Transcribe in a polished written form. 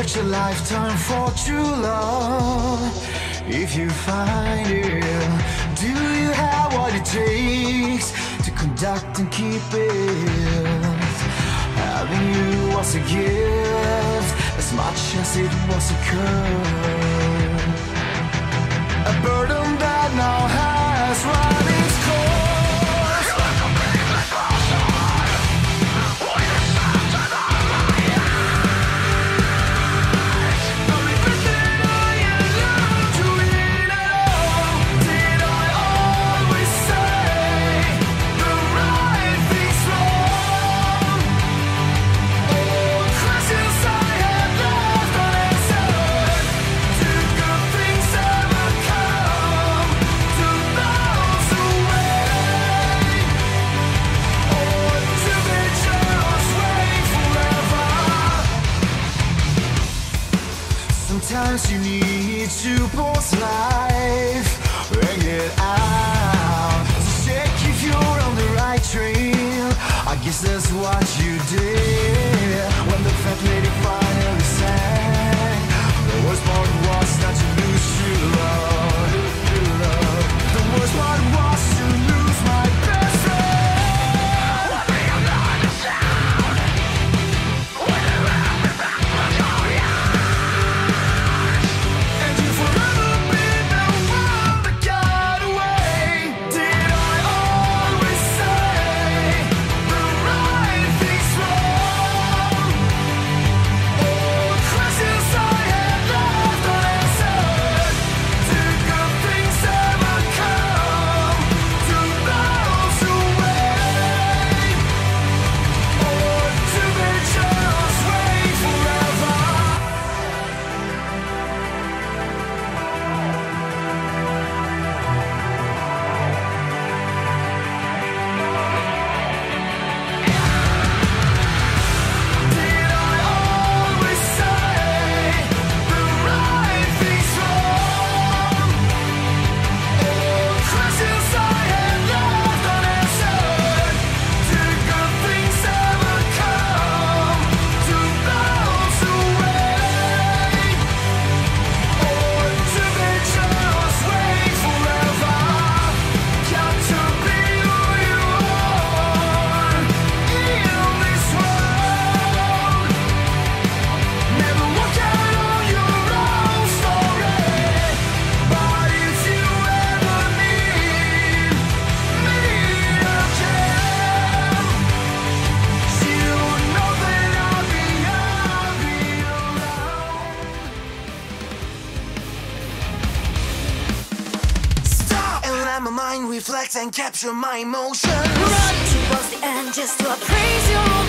search a lifetime for true love. If you find it, do you have what it takes to conduct and keep it? Having you was a gift as much as it was a curse. A burden that now has run its course. Sometimes you need to pause life and get out to check if you're on the right trail. I guess that's what you did when the fat lady finally sang. The worst part was not to lose true love. The worst part was to lose my best friend. One thing I'm not the sound. Whenever I'm back, I'll show ya. My mind reflects and capture my emotions. Run towards the end just to appraise your